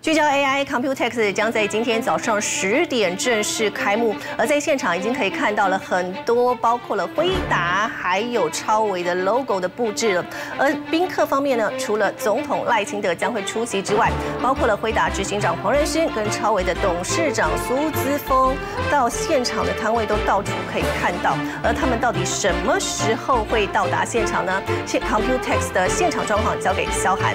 聚焦 AI Computex 将在今天早上10点正式开幕，而在现场已经可以看到了很多，包括了辉达还有超微的 logo 的布置了。而宾客方面呢，除了总统赖清德将会出席之外，包括了辉达执行长黄仁勋跟超微的董事长苏姿丰，到现场的摊位都到处可以看到。而他们到底什么时候会到达现场呢？Computex 的现场状况交给萧涵。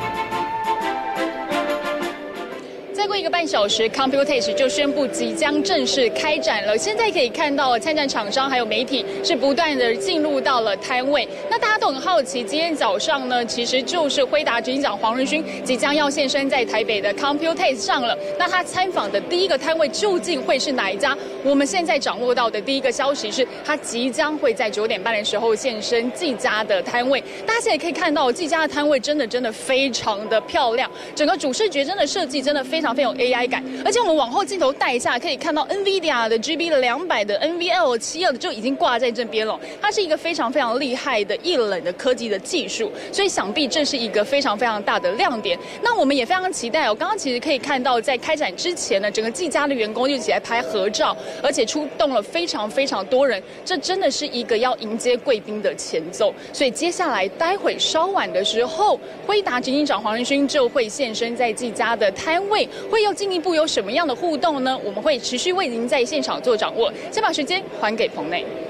再过1个半小时 ，Computex 就宣布即将正式开展了。现在可以看到，参展厂商还有媒体是不断的进入到了摊位。那大家都很好奇，今天早上呢，其实就是辉达执行长黄仁勋即将要现身在台北的 Computex 上了。那他参访的第1个摊位究竟会是哪一家？我们现在掌握到的第1个消息是，他即将会在9点半的时候现身技嘉的摊位。大家现在可以看到，技嘉的摊位真的非常的漂亮，整个主视觉真的设计真的非常有 AI 感，而且我们往后镜头带一下，可以看到 NVIDIA 的 GB200的 NVL72就已经挂在这边了。它是一个非常厉害的液冷的科技的技术，所以想必这是一个非常大的亮点。那我们也非常期待哦。刚刚其实可以看到，在开展之前呢，整个技嘉的员工就一起来拍合照，而且出动了非常多人，这真的是一个要迎接贵宾的前奏。所以接下来待会稍晚的时候，辉达执行长黄仁勋就会现身在技嘉的摊位。 会要进一步有什么样的互动呢？我们会持续为您在现场做掌握。先把时间还给棚内。